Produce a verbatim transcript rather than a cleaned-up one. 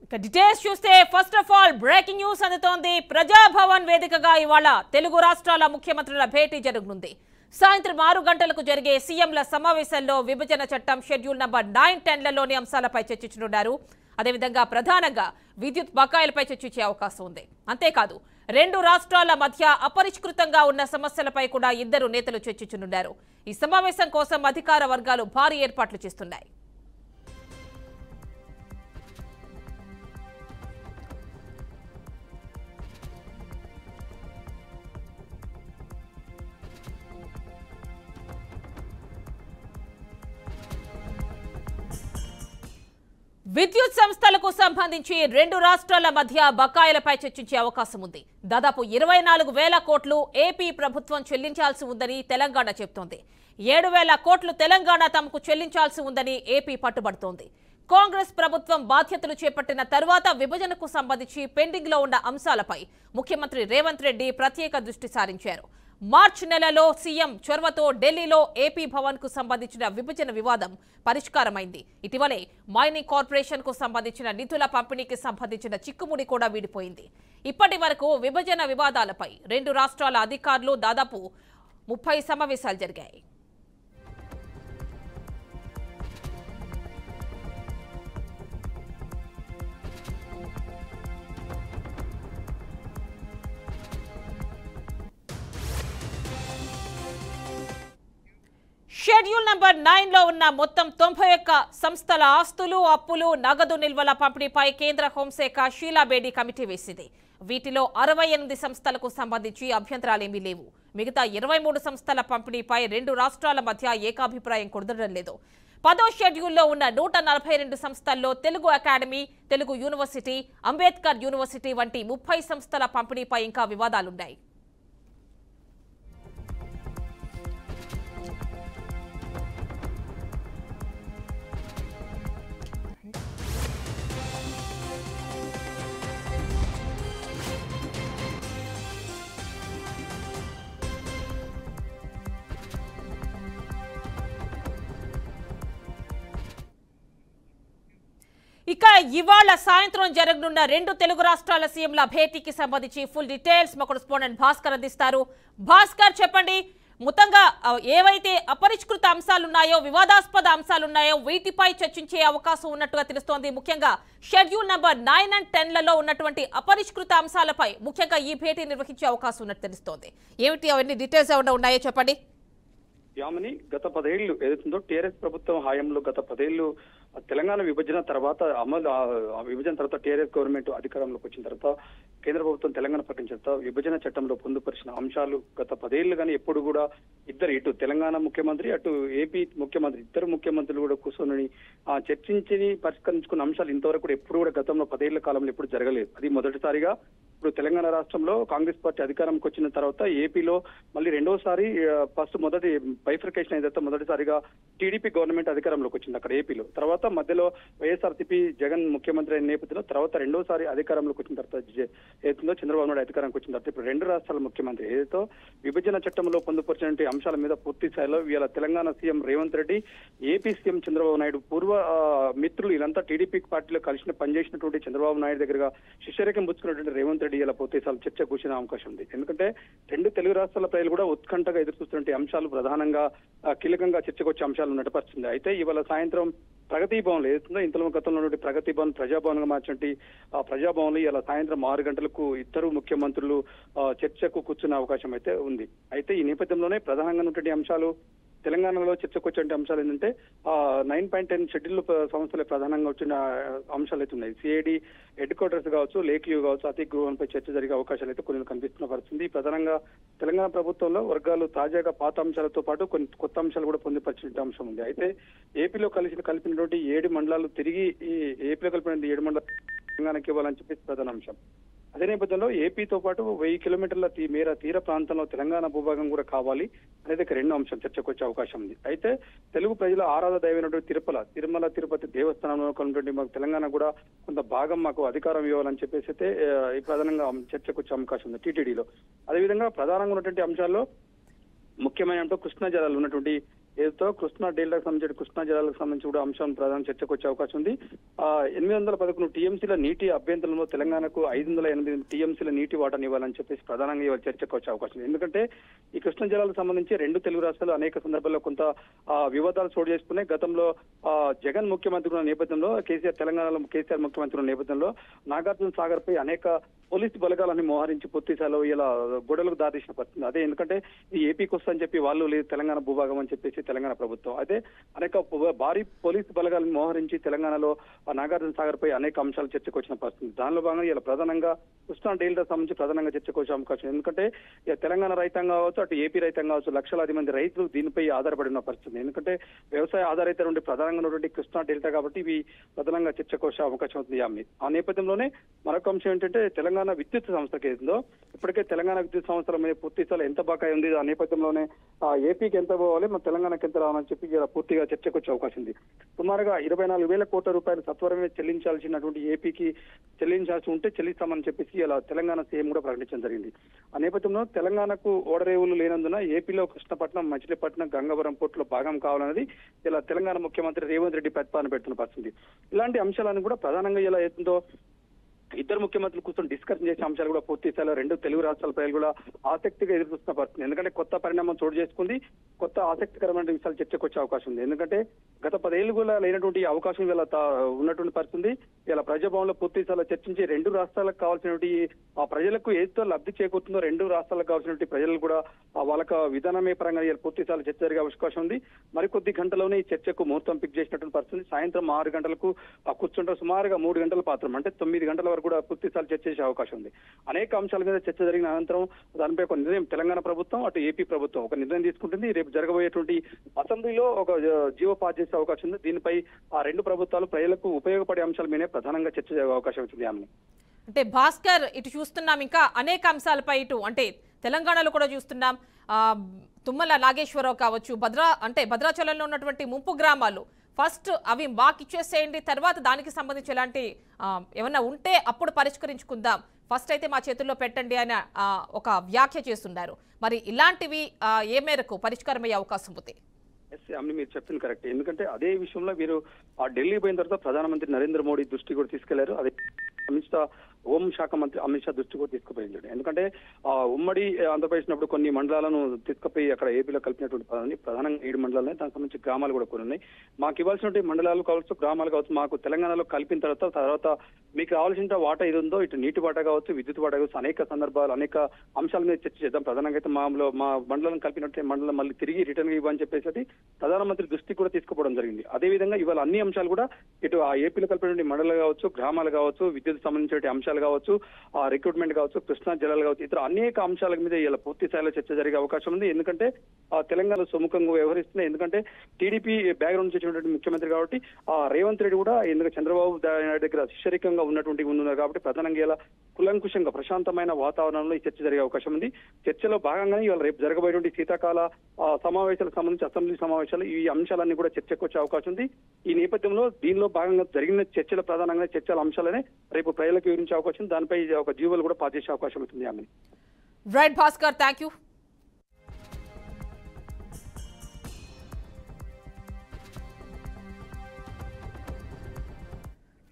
Details చూస్తే first of all breaking news అందుతోంది. ప్రజాభవన్ వేదికగా ఇవాళ తెలుగు రాష్ట్రాల ముఖ్యమంత్రుల భేటీ జరగనుంది. సాయంత్రం ఆరు గంటలకు జరిగే సీఎంల సమావేశంలో విభజన చట్టం షెడ్యూల్ నంబర్ నైన్ టెన్లలోని అంశాలపై చర్చించనున్నారు. అదేవిధంగా ప్రధానంగా విద్యుత్ బకాయిలపై చర్చించే అవకాశం ఉంది. అంతేకాదు రెండు రాష్ట్రాల మధ్య అపరిష్కృతంగా ఉన్న సమస్యలపై కూడా ఇద్దరు నేతలు చర్చించనున్నారు. ఈ సమావేశం కోసం అధికార వర్గాలు భారీ ఏర్పాట్లు చేస్తున్నాయి. విద్యుత్ సంస్థలకు సంబంధించి రెండు రాష్ట్రాల మధ్య బకాయిలపై చర్చించే అవకాశం ఉంది. దాదాపు ఇరవై నాలుగు వేల కోట్లు ఏపీ ప్రభుత్వం చెల్లించాల్సి ఉందని తెలంగాణ చెబుతోంది. ఏడు వేల కోట్లు తెలంగాణ తమకు చెల్లించాల్సి ఉందని ఏపీ పట్టుబడుతోంది. కాంగ్రెస్ ప్రభుత్వం బాధ్యతలు చేపట్టిన తర్వాత విభజనకు సంబంధించి పెండింగ్ లో ఉన్న అంశాలపై ముఖ్యమంత్రి రేవంత్ రెడ్డి ప్రత్యేక దృష్టి సారించారు. మార్చి నెలలో సీఎం చొరవతో ఢిల్లీలో ఏపీ భవన్ కు సంబంధించిన విభజన వివాదం పరిష్కారమైంది. ఇటీవలే మైనింగ్ కార్పొరేషన్ కు సంబంధించిన నిధుల పంపిణీకి సంబంధించిన చిక్కుముడి కూడా వీడిపోయింది. ఇప్పటి వరకు విభజన వివాదాలపై రెండు రాష్ట్రాల అధికారులు దాదాపు ముప్పై సమావేశాలు జరిగాయి. షెడ్యూల్ నంబర్ నైన్ లో ఉన్న మొత్తం తొంభై ఒక్క సంస్థల ఆస్తులు, అప్పులు, నగదు నిల్వల పంపిణీపై కేంద్ర హోంశాఖ షీలాబేడి కమిటీ వేసింది. వీటిలో అరవై ఎనిమిది సంస్థలకు సంబంధించి అభ్యంతరాలేమీ లేవు. మిగతా ఇరవై మూడు సంస్థల పంపిణీపై రెండు రాష్ట్రాల మధ్య ఏకాభిప్రాయం కుదరడం లేదు. పదో షెడ్యూల్లో ఉన్న నూట నలభై రెండు సంస్థల్లో Telugu academy, Telugu university, Ambedkar university వంటి ముప్పై సంస్థల పంపిణీపై ఇంకా వివాదాలున్నాయి. ఇక ఇవాళ సాయంత్రం జరగనున్న రెండు తెలుగు రాష్ట్రాల సీఎంల భేటీకి సంబంధించి ఫుల్ డీటెయిల్స్ మా కరెస్పాండెంట్ భాస్కర్ అందిస్తారు. భాస్కర్, చెప్పండి, మొత్తంగా ఏవైతే అపరిష్కృత అంశాలున్నాయో, వివాదాస్పద అంశాలున్నాయో వీటిపై చర్చించే అవకాశం ఉన్నట్టుగా తెలుస్తోంది. ముఖ్యంగా షెడ్యూల్ నంబర్ నైన్ అండ్ టెన్లలో ఉన్నటువంటి అపరిష్కృత అంశాలపై ముఖ్యంగా ఈ భేటీ నిర్వహించే అవకాశం ఉన్నట్టు తెలుస్తోంది. ఏమిటి అవన్నీ డీటెయిల్స్ ఏమైనా ఉన్నాయో చెప్పండి. యామిని, గత పదేళ్లు ఏదైతుందో టీఆర్ఎస్ ప్రభుత్వం హయాంలో గత పదేళ్లు తెలంగాణ విభజన తర్వాత అమలు విభజన తర్వాత టీఆర్ఎస్ గవర్నమెంట్ అధికారంలోకి వచ్చిన తర్వాత కేంద్ర ప్రభుత్వం తెలంగాణ ప్రకటించిన తర్వాత విభజన చట్టంలో పొందుపరిచిన అంశాలు గత పదేళ్లు కానీ ఎప్పుడు కూడా ఇద్దరు, ఇటు తెలంగాణ ముఖ్యమంత్రి అటు ఏపీ ముఖ్యమంత్రి, ఇద్దరు ముఖ్యమంత్రులు కూడా కూర్చొని చర్చించి పరిష్కరించుకున్న అంశాలు ఇంతవరకు కూడా ఎప్పుడు కూడా గతంలో పదేళ్ల కాలంలో ఎప్పుడు జరగలేదు. అది మొదటిసారిగా ఇప్పుడు తెలంగాణ రాష్ట్రంలో కాంగ్రెస్ పార్టీ అధికారంకి వచ్చిన తర్వాత ఏపీలో మళ్ళీ రెండోసారి ఫస్ట్ మొదటి బైఫర్కేషన్ అయిన తర్వాత మొదటిసారిగా టీడీపీ గవర్నమెంట్ అధికారంలోకి వచ్చింది అక్కడ ఏపీలో. తర్వాత మధ్యలో వైఎస్ఆర్సీపీ జగన్ ముఖ్యమంత్రి అయిన నేపథ్యంలో తర్వాత రెండోసారి అధికారంలోకి వచ్చిన తర్వాత ఏదైతుందో చంద్రబాబు నాయుడు అధికారానికి వచ్చిన తర్వాత ఇప్పుడు రెండు రాష్ట్రాల ముఖ్యమంత్రి ఏదైతే విభజన చట్టంలో పొందుపరిచినటువంటి అంశాల మీద పూర్తి స్థాయిలో ఇవాళ Telangana CM Revanth Reddy, AP CM Chandrababu Naidu, పూర్వ మిత్రులు ఇదంతా టీడీపీ పార్టీలో కలిసి పనిచేసినటువంటి చంద్రబాబు నాయుడు దగ్గరగా శిష్యరేఖం పుచ్చుకున్నటువంటి రేవంత్ రెడ్డి ఇలా పోతే చర్చ కూర్చునే అవకాశం ఉంది. ఎందుకంటే రెండు తెలుగు రాష్ట్రాల ప్రజలు కూడా ఉత్కంఠగా ఎదుర్కొస్తున్న అంశాలు ప్రధానంగా కీలకంగా చర్చకు వచ్చే అంశాలు నడపరిచింది. అయితే ఇవాళ సాయంత్రం ప్రగతి భవన్ ఏదైతుందో ఇంతలో గతంలో నుండి ప్రగతి భవన్ ప్రజాభవన్ గా మార్చినట్టు ఆ ప్రజాభవన్ ఇలా సాయంత్రం ఆరు గంటలకు ఇద్దరు ముఖ్యమంత్రులు చర్చకు కూర్చునే అవకాశం అయితే ఉంది. అయితే ఈ నేపథ్యంలోనే ప్రధానంగా ఉన్నటువంటి అంశాలు తెలంగాణలో చర్చకు వచ్చే అంశాలు ఏంటంటే ఆ నైన్ పాయింట్ టెన్ షెడ్యూల్ సంస్థలే ప్రధానంగా వచ్చిన అంశాలు అయితే ఉన్నాయి. సిఐడి హెడ్ క్వార్టర్స్ కావచ్చు, లేక్ వ్యూ కావచ్చు, అతి గృహంపై చర్చ జరిగే అవకాశాలు అయితే కొన్ని కనిపిస్తున్న పరిస్థితి. ప్రధానంగా తెలంగాణ ప్రభుత్వంలో వర్గాలు తాజాగా పాత అంశాలతో పాటు కొన్ని కొత్త అంశాలు కూడా పొందుపరిచిన అంశం ఉంది. అయితే ఏపీలో కలిసి కలిపినటువంటి ఏడు మండలాలు తిరిగి ఈ ఏపీలో కలిపిన ఏడు మండలాలు తెలంగాణకి ఇవ్వాలని చెప్పేసి ప్రధాన అంశం. అదే నేపథ్యంలో ఏపీతో పాటు వెయ్యి కిలోమీటర్ల మేర తీర ప్రాంతంలో తెలంగాణ భూభాగం కూడా కావాలి అనేది రెండు అంశం చర్చకు వచ్చే అవకాశం ఉంది. అయితే తెలుగు ప్రజల ఆరాధ దైవమైనటువంటి తిరుపల తిరుమల తిరుపతి దేవస్థానంలో ఉన్నటువంటి మాకు తెలంగాణ కూడా కొంత భాగం మాకు అధికారం ఇవ్వాలని చెప్పేసి అయితే ఈ ప్రధానంగా చర్చకు వచ్చే అవకాశం ఉంది టీటీడీలో. అదేవిధంగా ప్రధానంగా ఉన్నటువంటి అంశాల్లో ముఖ్యమైన కృష్ణా జలాలు ఉన్నటువంటి ఏదో కృష్ణా డెల్టాకు సంబంధించి కృష్ణా జలాలకు సంబంధించి కూడా అంశం ప్రధాన చర్చకు వచ్చే అవకాశం ఉంది. ఆ ఎనిమిది వందల పదకొండు టీఎంసీల నీటి అభ్యంతరంలో తెలంగాణకు ఐదు వందల ఎనిమిది టీఎంసీల నీటి వాటాను ఇవ్వాలని చెప్పేసి ప్రధానంగా ఇవాళ చర్చకు వచ్చే అవకాశం ఉంది. ఎందుకంటే ఈ కృష్ణా జలాలకు సంబంధించి రెండు తెలుగు రాష్ట్రాలు అనేక సందర్భాల్లో కొంత వివాదాలు చోటు చేసుకున్నాయి. గతంలో జగన్ ముఖ్యమంత్రి ఉన్న నేపథ్యంలో కేసీఆర్ తెలంగాణలో కేసీఆర్ ముఖ్యమంత్రి ఉన్న నేపథ్యంలో నాగార్జున సాగర్ పై అనేక పోలీసు బలగాలని మోహరించి పూర్తిస్థాయిలో ఇలా గొడవలకు దారితీసిన పరిస్థితి. అదే ఎందుకంటే ఈ ఏపీకి వస్తుందని చెప్పి వాళ్ళు లేదు తెలంగాణ భూభాగం అని చెప్పేసి తెలంగాణ ప్రభుత్వం అదే అనేక భారీ పోలీసు బలగాలను మోహరించి తెలంగాణలో నాగార్జున సాగర్ పై అనేక అంశాలు చర్చకు వచ్చిన పరిస్థితి. దానిలో భాగంగా ఇలా ప్రధానంగా కృష్ణా డెల్టా సంబంధించి ప్రధానంగా చర్చకు వచ్చే అవకాశం. ఎందుకంటే తెలంగాణ రైతాంగం కావచ్చు, అటు ఏపీ రైతాంగం కావచ్చు, లక్షలాది మంది రైతులు దీనిపై ఆధారపడిన పరిస్థితి. ఎందుకంటే వ్యవసాయ ఆధారిత నుండి ప్రధానంగా ఉన్నటువంటి కృష్ణా డెల్టా కాబట్టి ఇవి ప్రధానంగా చర్చకు వచ్చే అవకాశం అవుతుంది. ఆ నేపథ్యంలోనే మరొక అంశం ఏంటంటే తెలంగాణ విద్యుత్ సంస్థకి ఏదో ఇప్పటికే తెలంగాణ విద్యుత్ సంస్థల మీద పూర్తి స్థాయిలో ఎంత బకాయి ఉంది, ఆ నేపథ్యంలోనే ఆ ఏపీకి ఎంత పోవాలి, మన తెలంగాణకి ఎంత రావాలని చెప్పి పూర్తిగా చర్చకు వచ్చే అవకాశం ఉంది. సుమారుగా ఇరవై నాలుగు వేల కోట్ల రూపాయలు సత్వరమే చెల్లించాల్సినటువంటి ఏపీకి చెల్లించాల్సి ఉంటే చెల్లిస్తామని చెప్పేసి ఇలా తెలంగాణ సీఎం కూడా ప్రకటించడం జరిగింది. ఆ నేపథ్యంలో తెలంగాణకు ఓడరేవులు లేనందున ఏపీలో కృష్ణపట్నం, మచిలీపట్నం, గంగవరం పోర్టులో భాగం కావాలన్నది ఇలా తెలంగాణ ముఖ్యమంత్రి రేవంత్ రెడ్డి ప్రతిపాదన పెడుతున్న పరిస్థితి. ఇలాంటి అంశాలను కూడా ప్రధానంగా ఇలా ఏదో ఇద్దరు ముఖ్యమంత్రులు కూర్చొని డిస్కషన్ చేసే అంశాలు కూడా పూర్తి స్థాయిలో రెండు తెలుగు రాష్ట్రాల ప్రజలు కూడా ఆసక్తిగా ఎదురుస్తున్న పరిస్థితి. ఎందుకంటే కొత్త పరిణామం చోటు చేసుకుంది, కొత్త ఆసక్తికరమైన విషయాలు చర్చకు వచ్చే అవకాశం ఉంది. ఎందుకంటే గత పదేళ్లు కూడా లేనటువంటి అవకాశం ఇలా ఉన్నటువంటి పరిస్థితి. ఇలా ప్రజాభవన్లో పూర్తి స్థాయిలో చర్చించి రెండు రాష్ట్రాలకు కావాల్సినటువంటి ఆ ప్రజలకు ఏదో లబ్ధి చేకూరుతుందో రెండు రాష్ట్రాలకు కావాల్సినటువంటి ప్రజలు కూడా వాళ్ళకు విధానమే పరంగా పూర్తి స్థాయిలో చర్చ జరిగే అవకాశం ఉంది. మరికొద్ది గంటలోనే ఈ చర్చకు ముహూర్తం ఫిక్స్ చేసినటువంటి పరిస్థితి. సాయంత్రం ఆరు గంటలకు కూర్చుంటారు, సుమారుగా మూడు గంటల పాత్రం అంటే తొమ్మిది గంటల కూడా పూర్తి స్థాయి చర్చ చేసే అవకాశం ఉంది. అనేక అంశాల మీద చర్చ జరిగిన అనంతరం దానిపై ఒక నిర్ణయం తెలంగాణ ప్రభుత్వం, అటు ఏపీ ప్రభుత్వం ఒక నిర్ణయం తీసుకుంటుంది. రేపు జరగబోయేటువంటి అసెంబ్లీలో ఒక జీవో పాస్ చేసే అవకాశం ఉంది. దీనిపై ఆ రెండు ప్రభుత్వాలు ప్రజలకు ఉపయోగపడే అంశాల మీదే ప్రధానంగా చర్చ జరిగే అవకాశం ఉంటుంది. ఆమె అంటే భాస్కర్ ఇటు చూస్తున్నాం, ఇంకా అనేక అంశాలపై ఇటు అంటే తెలంగాణలో కూడా చూస్తున్నాం. తుమ్మల నాగేశ్వరరావు కావచ్చు, భద్రా అంటే భద్రాచలంలో ఉన్నటువంటి ముంపు గ్రామాలు ఫస్ట్ అవి మాకు ఇచ్చేసేయండి, తర్వాత దానికి సంబంధించి ఎలాంటి ఏమన్నా ఉంటే అప్పుడు పరిష్కరించుకుందాం, ఫస్ట్ అయితే మా చేతుల్లో పెట్టండి అని ఒక వ్యాఖ్య చేస్తున్నారు. మరి ఇలాంటివి ఏ మేరకు పరిష్కారమయ్యే అవకాశం ఉంది? ఎస్ అమ్ని మీరు చెప్పింది కరెక్ట్. ఎందుకంటే అదే విషయంలో వీరు ఆ ఢిల్లీ పోయిన తర్వాత ప్రధానమంత్రి నరేంద్ర మోడీ దృష్టి కూడా తీసుకెళ్లారు. అదే అమిత్ షా హోం శాఖ మంత్రి అమిత్ షా దృష్టి కూడా తీసుకుపోయింది. ఎందుకంటే ఆ ఉమ్మడి ఆంధ్రప్రదేశ్ నప్పుడు కొన్ని మండలాలను తీసుకుపోయి అక్కడ ఏపీలో కలిపినటువంటి పదాన్ని ప్రధానంగా ఏడు మండలాలు దానికి సంబంధించి గ్రామాలు కూడా కొన్ని ఉన్నాయి. మాకు ఇవ్వాల్సినటువంటి మండలాలు కావచ్చు, గ్రామాలు కావచ్చు, మాకు తెలంగాణలో కలిపిన తర్వాత తర్వాత మీకు కావాల్సిన వాటా ఇది ఉందో, ఇటు నీటి వాటా కావచ్చు, విద్యుత్ వాటా కావచ్చు, అనేక సందర్భాలు అనేక అంశాల మీద చర్చ చేద్దాం. ప్రధానంగా అయితే మాలో మా మండలం కలిపినట్టు మండలం మళ్ళీ తిరిగి రిటర్న్ ఇవ్వని చెప్పేసి ప్రధానమంత్రి దృష్టి కూడా తీసుకుపోవడం జరిగింది. అదేవిధంగా ఇవాళ అన్ని అంశాలు కూడా ఇటు ఆ ఏపీలో కలిపినటువంటి మండలాలు కావచ్చు, గ్రామాలు కావచ్చు, విద్యుత్ సంబంధించిన అంశాలు కావచ్చు, ఆ రిక్రూట్మెంట్ కావచ్చు, కృష్ణా జలాలు కావచ్చు, ఇతర అనేక అంశాల మీద ఇలా పూర్తి స్థాయిలో చర్చ జరిగే అవకాశం ఉంది. ఎందుకంటే ఆ తెలంగాణ సుముఖంగా వ్యవహరిస్తున్నాయి. ఎందుకంటే టీడీపీ బ్యాక్గ్రౌండ్ నుంచి వచ్చినటువంటి ముఖ్యమంత్రి కాబట్టి ఆ రేవంత్ రెడ్డి కూడా ఎందుకంటే చంద్రబాబు నాయుడు దగ్గర శిష్యరికంగా ఉన్నటువంటి ఉన్నారు కాబట్టి ప్రధానంగా ఇలా కులంకుశంగా ప్రశాంతమైన వాతావరణంలో ఈ చర్చ జరిగే అవకాశం ఉంది. చర్చలో భాగంగానే ఇవాళ రేపు జరగబోయేటువంటి శీతాకాల సమావేశాలకు సంబంధించి అసెంబ్లీ సమావేశాలు ఈ అంశాలన్నీ కూడా చర్చకు వచ్చే అవకాశం ఉంది. ఈ నేపథ్యంలో దీనిలో భాగంగా జరిగిన చర్చల ప్రధానంగా చర్చల అంశాలనే రేపు ప్రజలకు వివరించే అవకాశం, దానిపై ఒక జీవోలు కూడా పాస్ చేసే అవకాశం ఉంటుంది. ఆమె రైట్ భాస్కర్, థ్యాంక్ యూ.